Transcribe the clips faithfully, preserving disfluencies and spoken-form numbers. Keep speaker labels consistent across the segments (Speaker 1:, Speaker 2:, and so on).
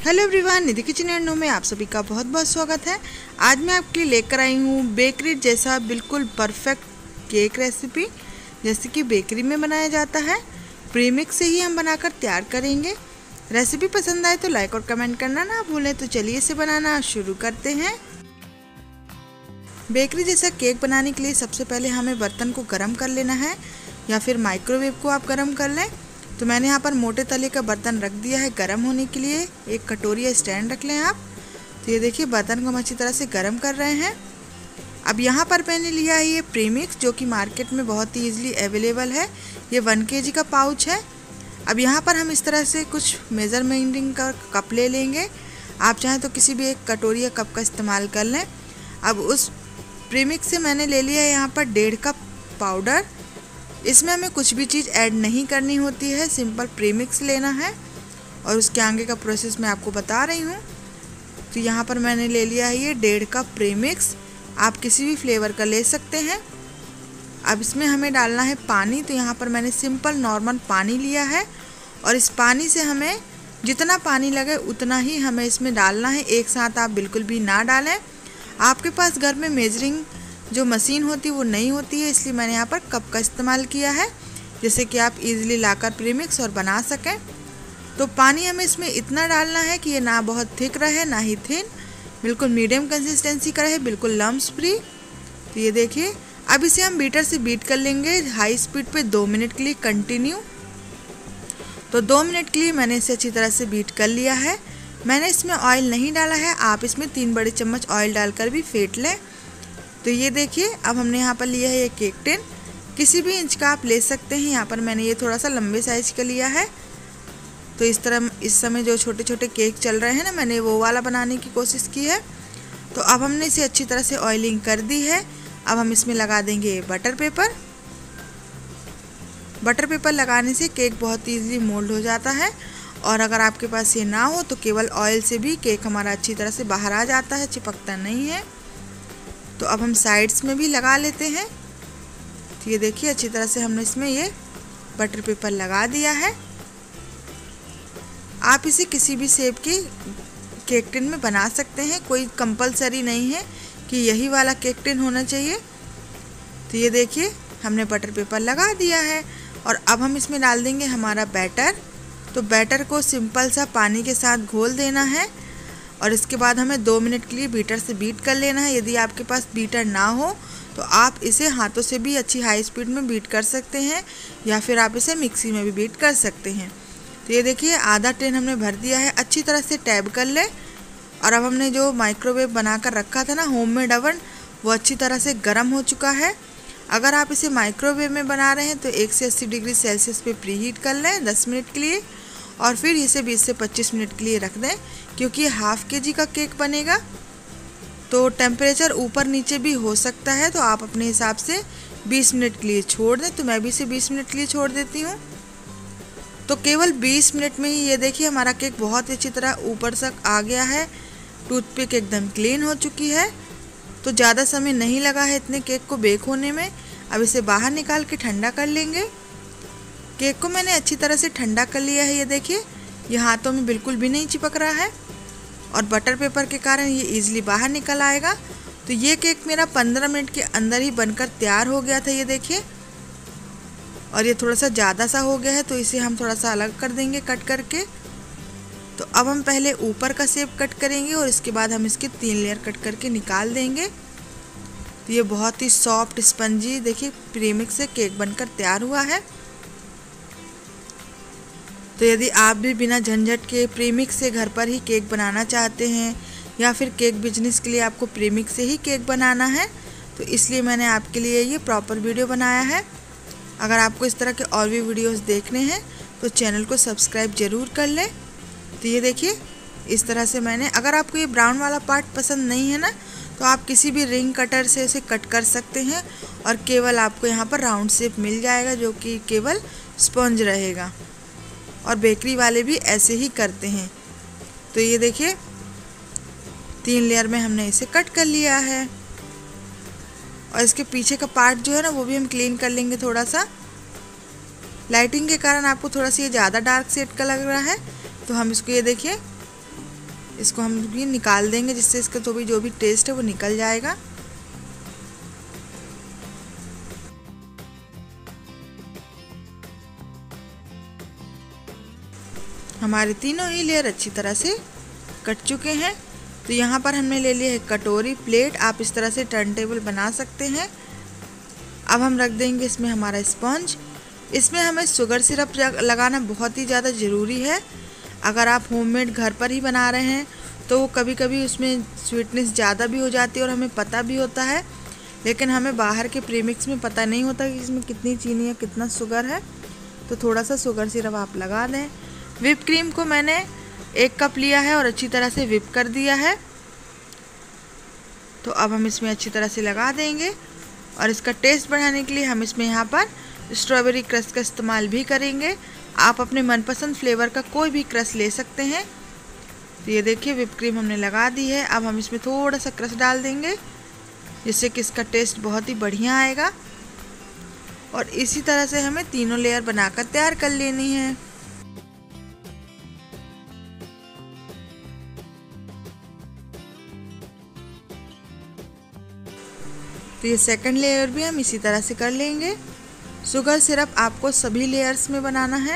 Speaker 1: Hello everyone, Nidhi kitchen and know में आप सभी का बहुत बहुत स्वागत है। आज मैं आपके लिए लेकर आई हूँ बेकरी जैसा बिल्कुल परफेक्ट केक रेसिपी, जैसे कि बेकरी में बनाया जाता है। प्रीमिक्स से ही हम बनाकर तैयार करेंगे। रेसिपी पसंद आए तो लाइक और कमेंट करना ना भूलें। तो चलिए इसे बनाना शुरू करते हैं। बेकरी जैसा केक बनाने के लिए सबसे पहले हमें बर्तन को गर्म कर लेना है, या फिर माइक्रोवेव को आप गर्म कर लें। तो मैंने यहाँ पर मोटे तले का बर्तन रख दिया है गर्म होने के लिए। एक कटोरी या स्टैंड रख लें आप। तो ये देखिए बर्तन को हम अच्छी तरह से गर्म कर रहे हैं। अब यहाँ पर मैंने लिया है ये प्रीमिक्स, जो कि मार्केट में बहुत ही ईजिली अवेलेबल है। ये वन के जी का पाउच है। अब यहाँ पर हम इस तरह से कुछ मेज़रमेंटिंग का कप ले लेंगे। आप चाहें तो किसी भी एक कटोरी या कप का इस्तेमाल कर लें। अब उस प्रीमिक्स से मैंने ले लिया है यहाँ पर डेढ़ कप पाउडर। इसमें हमें कुछ भी चीज़ ऐड नहीं करनी होती है, सिंपल प्रीमिक्स लेना है और उसके आगे का प्रोसेस मैं आपको बता रही हूँ। तो यहाँ पर मैंने ले लिया है ये डेढ़ कप प्रीमिक्स। आप किसी भी फ्लेवर का ले सकते हैं। अब इसमें हमें डालना है पानी। तो यहाँ पर मैंने सिंपल नॉर्मल पानी लिया है और इस पानी से हमें जितना पानी लगे उतना ही हमें इसमें डालना है। एक साथ आप बिल्कुल भी ना डालें। आपके पास घर में मेजरिंग जो मशीन होती है वो नहीं होती है, इसलिए मैंने यहाँ पर कप का इस्तेमाल किया है, जैसे कि आप इजीली लाकर प्रीमिक्स और बना सकें। तो पानी हमें इसमें इतना डालना है कि ये ना बहुत थिक रहे ना ही थिन, बिल्कुल मीडियम कंसिस्टेंसी का रहे, बिल्कुल लम्स फ्री। तो ये देखिए अब इसे हम बीटर से बीट कर लेंगे हाई स्पीड पे दो मिनट के लिए कंटिन्यू। तो दो मिनट के लिए मैंने इसे अच्छी तरह से बीट कर लिया है। मैंने इसमें ऑयल नहीं डाला है, आप इसमें तीन बड़े चम्मच ऑयल डालकर भी फेंट लें। तो ये देखिए अब हमने यहाँ पर लिया है ये केक टिन। किसी भी इंच का आप ले सकते हैं। यहाँ पर मैंने ये थोड़ा सा लंबे साइज़ का लिया है। तो इस तरह इस समय जो छोटे छोटे केक चल रहे हैं ना, मैंने वो वाला बनाने की कोशिश की है। तो अब हमने इसे अच्छी तरह से ऑयलिंग कर दी है। अब हम इसमें लगा देंगे बटर पेपर। बटर पेपर लगाने से केक बहुत ईजिली मोल्ड हो जाता है, और अगर आपके पास ये ना हो तो केवल ऑयल से भी केक हमारा अच्छी तरह से बाहर आ जाता है, चिपकता नहीं है। तो अब हम साइड्स में भी लगा लेते हैं। तो ये देखिए अच्छी तरह से हमने इसमें ये बटर पेपर लगा दिया है। आप इसे किसी भी शेप की केक टिन में बना सकते हैं, कोई कंपलसरी नहीं है कि यही वाला केक टिन होना चाहिए। तो ये देखिए हमने बटर पेपर लगा दिया है और अब हम इसमें डाल देंगे हमारा बैटर। तो बैटर को सिंपल सा पानी के साथ घोल देना है और इसके बाद हमें दो मिनट के लिए बीटर से बीट कर लेना है। यदि आपके पास बीटर ना हो तो आप इसे हाथों से भी अच्छी हाई स्पीड में बीट कर सकते हैं, या फिर आप इसे मिक्सी में भी बीट कर सकते हैं। तो ये देखिए आधा टिन हमने भर दिया है। अच्छी तरह से टैब कर ले। और अब हमने जो माइक्रोवेव बना कर रखा था ना, होममेड ओवन, वो अच्छी तरह से गर्म हो चुका है। अगर आप इसे माइक्रोवेव में बना रहे हैं तो एक से अस्सी डिग्री सेल्सियस पे प्री हीट कर लें दस मिनट के लिए, और फिर इसे बीस से पच्चीस मिनट के लिए रख दें, क्योंकि ये हाफ के जी का केक बनेगा। तो टेम्परेचर ऊपर नीचे भी हो सकता है, तो आप अपने हिसाब से बीस मिनट के लिए छोड़ दें। तो मैं भी इसे बीस मिनट के लिए छोड़ देती हूँ। तो केवल बीस मिनट में ही ये देखिए हमारा केक बहुत अच्छी तरह ऊपर तक आ गया है। टूथपिक एकदम क्लीन हो चुकी है। तो ज़्यादा समय नहीं लगा है इतने केक को बेक होने में। अब इसे बाहर निकाल के ठंडा कर लेंगे। केक को मैंने अच्छी तरह से ठंडा कर लिया है। ये देखिए ये हाथों में बिल्कुल भी नहीं चिपक रहा है, और बटर पेपर के कारण ये इजीली बाहर निकल आएगा। तो ये केक मेरा पंद्रह मिनट के अंदर ही बनकर तैयार हो गया था। ये देखिए, और ये थोड़ा सा ज़्यादा सा हो गया है, तो इसे हम थोड़ा सा अलग कर देंगे कट करके। तो अब हम पहले ऊपर का शेप कट करेंगे और इसके बाद हम इसके तीन लेयर कट करके निकाल देंगे। तो ये बहुत ही सॉफ्ट स्पंजी देखिए प्रीमिक्स से केक बनकर तैयार हुआ है। तो यदि आप भी बिना झंझट के प्रीमिक्स से घर पर ही केक बनाना चाहते हैं, या फिर केक बिजनेस के लिए आपको प्रीमिक्स से ही केक बनाना है, तो इसलिए मैंने आपके लिए ये प्रॉपर वीडियो बनाया है। अगर आपको इस तरह के और भी वीडियोस देखने हैं तो चैनल को सब्सक्राइब ज़रूर कर लें। तो ये देखिए इस तरह से मैंने, अगर आपको ये ब्राउन वाला पार्ट पसंद नहीं है ना, तो आप किसी भी रिंग कटर से इसे कट कर सकते हैं, और केवल आपको यहाँ पर राउंड शेप मिल जाएगा, जो कि केवल स्पंज रहेगा। और बेकरी वाले भी ऐसे ही करते हैं। तो ये देखिए तीन लेयर में हमने इसे कट कर लिया है, और इसके पीछे का पार्ट जो है ना, वो भी हम क्लीन कर लेंगे थोड़ा सा। लाइटिंग के कारण आपको थोड़ा सा ये ज़्यादा डार्क शेड का लग रहा है, तो हम इसको ये देखिए इसको हम भी निकाल देंगे, जिससे इसका तो भी जो भी टेस्ट है वो निकल जाएगा। हमारे तीनों ही लेयर अच्छी तरह से कट चुके हैं। तो यहाँ पर हमने ले लिया है कटोरी, प्लेट, आप इस तरह से टर्न टेबल बना सकते हैं। अब हम रख देंगे इसमें हमारा स्पंज। इसमें हमें शुगर सिरप लगाना बहुत ही ज़्यादा ज़रूरी है। अगर आप होममेड घर पर ही बना रहे हैं तो वो कभी कभी उसमें स्वीटनेस ज़्यादा भी हो जाती है और हमें पता भी होता है, लेकिन हमें बाहर के प्रीमिक्स में पता नहीं होता कि इसमें कितनी चीनी है, कितना शुगर है। तो थोड़ा सा शुगर सिरप आप लगा दें। व्हिप क्रीम को मैंने एक कप लिया है और अच्छी तरह से व्हिप कर दिया है। तो अब हम इसमें अच्छी तरह से लगा देंगे और इसका टेस्ट बढ़ाने के लिए हम इसमें यहाँ पर स्ट्रॉबेरी क्रश का इस्तेमाल भी करेंगे। आप अपने मनपसंद फ्लेवर का कोई भी क्रश ले सकते हैं। तो ये देखिए व्हिप क्रीम हमने लगा दी है। अब हम इसमें थोड़ा सा क्रश डाल देंगे, जिससे कि इसका टेस्ट बहुत ही बढ़िया आएगा। और इसी तरह से हमें तीनों लेयर बनाकर तैयार कर लेनी है। तो ये सेकंड लेयर भी हम इसी तरह से कर लेंगे। शुगर सिरप आपको सभी लेयर्स में बनाना है।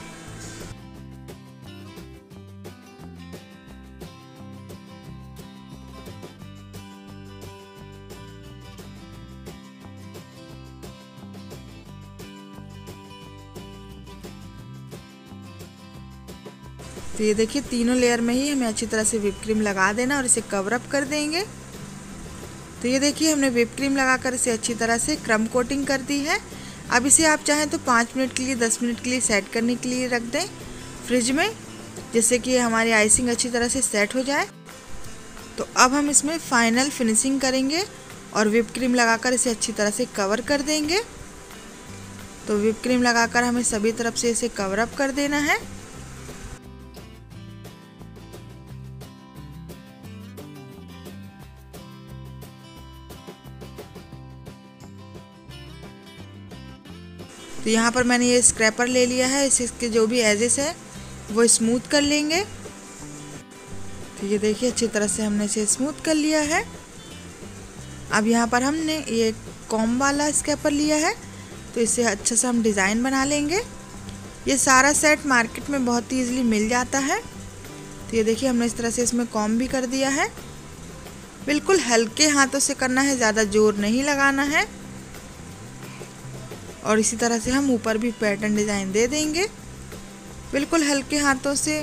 Speaker 1: तो ये देखिए तीनों लेयर में ही हमें अच्छी तरह से व्हिप क्रीम लगा देना और इसे कवर अप कर देंगे। तो ये देखिए हमने व्हिप क्रीम लगाकर इसे अच्छी तरह से क्रम कोटिंग कर दी है। अब इसे आप चाहें तो पाँच मिनट के लिए, दस मिनट के लिए सेट करने के लिए रख दें फ्रिज में, जिससे कि हमारी आइसिंग अच्छी तरह से सेट हो जाए। तो अब हम इसमें फाइनल फिनिशिंग करेंगे और व्हिप क्रीम लगाकर इसे अच्छी तरह से कवर कर देंगे। तो व्हिप क्रीम लगाकर हमें सभी तरफ से इसे कवर अप कर देना है। तो यहाँ पर मैंने ये स्क्रैपर ले लिया है, इसके जो भी एजेस है वो स्मूथ कर लेंगे। तो ये देखिए अच्छी तरह से हमने इसे स्मूथ कर लिया है। अब यहाँ पर हमने ये कॉम्ब वाला स्क्रैपर लिया है, तो इससे अच्छा सा हम डिज़ाइन बना लेंगे। ये सारा सेट मार्केट में बहुत ही ईजिली मिल जाता है। तो ये देखिए हमने इस तरह से इसमें कॉम्ब भी कर दिया है। बिल्कुल हल्के हाथों से करना है, ज़्यादा जोर नहीं लगाना है। और इसी तरह से हम ऊपर भी पैटर्न डिज़ाइन दे देंगे, बिल्कुल हल्के हाथों से।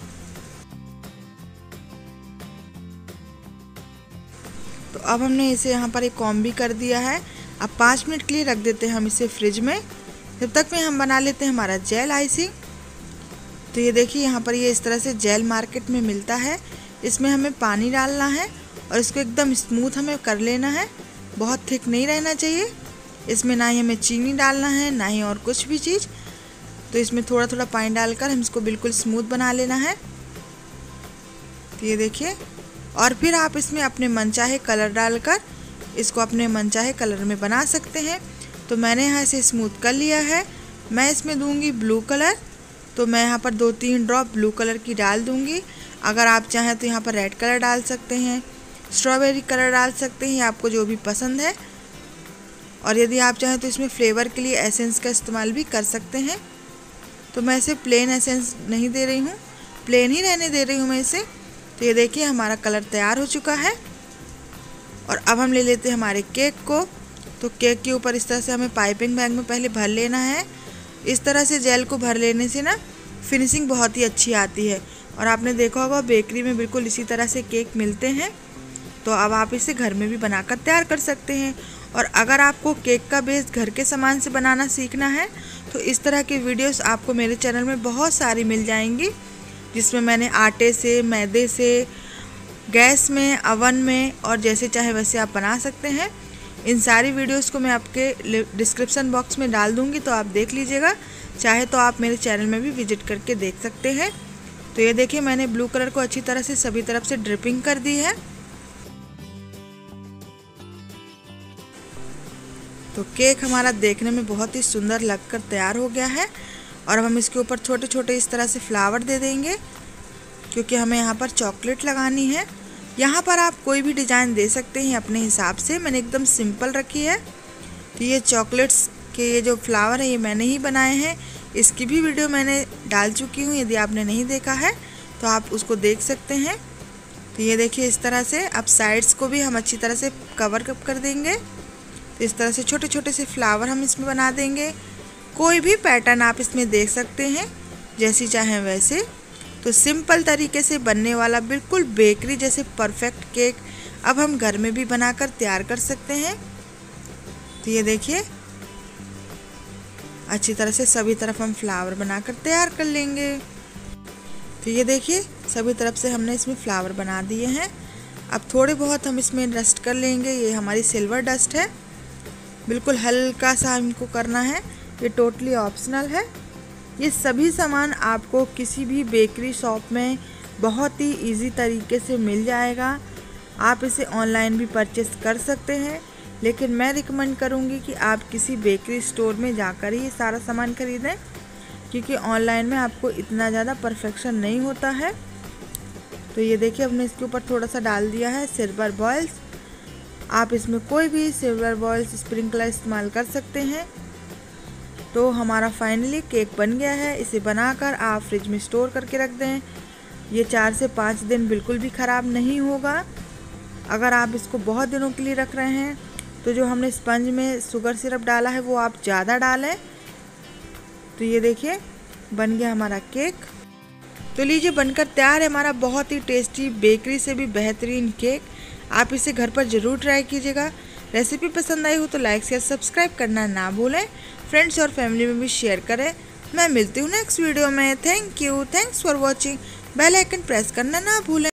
Speaker 1: तो अब हमने इसे यहाँ पर एक कॉम्ब भी कर दिया है। अब पाँच मिनट के लिए रख देते हैं हम इसे फ्रिज में, जब तक में हम बना लेते हैं हमारा जेल आइसिंग। तो ये देखिए यहाँ पर ये इस तरह से जेल मार्केट में मिलता है। इसमें हमें पानी डालना है और इसको एकदम स्मूथ हमें कर लेना है, बहुत थिक नहीं रहना चाहिए। इसमें ना ही हमें चीनी डालना है, ना ही और कुछ भी चीज़। तो इसमें थोड़ा थोड़ा पानी डालकर हम इसको बिल्कुल स्मूथ बना लेना है। तो ये देखिए, और फिर आप इसमें अपने मनचाहे कलर डालकर इसको अपने मनचाहे कलर में बना सकते हैं। तो मैंने यहाँ इसे स्मूथ कर लिया है। मैं इसमें दूंगी ब्लू कलर, तो मैं यहाँ पर दो तीन ड्रॉप ब्लू कलर की डाल दूंगी। अगर आप चाहें तो यहाँ पर रेड कलर डाल सकते हैं, स्ट्रॉबेरी कलर डाल सकते हैं, आपको जो भी पसंद है। और यदि आप चाहें तो इसमें फ्लेवर के लिए एसेंस का इस्तेमाल भी कर सकते हैं। तो मैं इसे प्लेन एसेंस नहीं दे रही हूँ, प्लेन ही रहने दे रही हूँ मैं इसे। तो ये देखिए हमारा कलर तैयार हो चुका है। और अब हम ले लेते हैं हमारे केक को। तो केक के ऊपर इस तरह से हमें पाइपिंग बैग में पहले भर लेना है। इस तरह से जेल को भर लेने से ना फिनिशिंग बहुत ही अच्छी आती है। और आपने देखा होगा बेकरी में बिल्कुल इसी तरह से केक मिलते हैं। तो अब आप इसे घर में भी बनाकर तैयार कर सकते हैं। और अगर आपको केक का बेस घर के सामान से बनाना सीखना है तो इस तरह की वीडियोस आपको मेरे चैनल में बहुत सारी मिल जाएंगी, जिसमें मैंने आटे से, मैदे से, गैस में, अवन में और जैसे चाहे वैसे आप बना सकते हैं। इन सारी वीडियोस को मैं आपके डिस्क्रिप्शन बॉक्स में डाल दूंगी, तो आप देख लीजिएगा। चाहे तो आप मेरे चैनल में भी विजिट करके देख सकते हैं। तो ये देखिए मैंने ब्लू कलर को अच्छी तरह से सभी तरफ से ड्रिपिंग कर दी है। तो केक हमारा देखने में बहुत ही सुंदर लगकर तैयार हो गया है। और अब हम इसके ऊपर छोटे छोटे इस तरह से फ्लावर दे देंगे, क्योंकि हमें यहाँ पर चॉकलेट लगानी है। यहाँ पर आप कोई भी डिज़ाइन दे सकते हैं अपने हिसाब से, मैंने एकदम सिंपल रखी है। तो ये चॉकलेट्स के ये जो फ्लावर है ये मैंने ही बनाए हैं, इसकी भी वीडियो मैंने डाल चुकी हूँ, यदि आपने नहीं देखा है तो आप उसको देख सकते हैं। तो ये देखिए इस तरह से अब साइड्स को भी हम अच्छी तरह से कवर कप कर देंगे। तो इस तरह से छोटे छोटे से फ्लावर हम इसमें बना देंगे। कोई भी पैटर्न आप इसमें देख सकते हैं जैसी चाहें वैसे। तो सिंपल तरीके से बनने वाला बिल्कुल बेकरी जैसे परफेक्ट केक अब हम घर में भी बनाकर तैयार कर सकते हैं। तो ये देखिए अच्छी तरह से सभी तरफ हम फ्लावर बनाकर तैयार कर लेंगे। तो ये देखिए सभी तरफ से हमने इसमें फ्लावर बना दिए हैं। अब थोड़े बहुत हम इसमें डस्ट कर लेंगे। ये हमारी सिल्वर डस्ट है, बिल्कुल हल्का सा हमको करना है, ये टोटली ऑप्शनल है। ये सभी सामान आपको किसी भी बेकरी शॉप में बहुत ही इजी तरीके से मिल जाएगा। आप इसे ऑनलाइन भी परचेस कर सकते हैं, लेकिन मैं रिकमेंड करूँगी कि आप किसी बेकरी स्टोर में जाकर ही ये सारा सामान खरीदें, क्योंकि ऑनलाइन में आपको इतना ज़्यादा परफेक्शन नहीं होता है। तो ये देखिए हमने इसके ऊपर थोड़ा सा डाल दिया है सिल्वर बॉल्स। आप इसमें कोई भी सिल्वर बॉल्स स्प्रिंकलर इस्तेमाल कर सकते हैं। तो हमारा फाइनली केक बन गया है। इसे बनाकर आप फ्रिज में स्टोर करके रख दें, ये चार से पाँच दिन बिल्कुल भी ख़राब नहीं होगा। अगर आप इसको बहुत दिनों के लिए रख रहे हैं तो जो हमने स्पंज में शुगर सिरप डाला है वो आप ज़्यादा डालें। तो ये देखिए बन गया हमारा केक। तो लीजिए बनकर तैयार है हमारा बहुत ही टेस्टी बेकरी से भी बेहतरीन केक। आप इसे घर पर ज़रूर ट्राई कीजिएगा। रेसिपी पसंद आई हो तो लाइक शेयर सब्सक्राइब करना ना भूलें। फ्रेंड्स और फैमिली में भी शेयर करें। मैं मिलती हूँ नेक्स्ट वीडियो में। Thank you, thanks for watching. Bell icon press करना ना भूलें।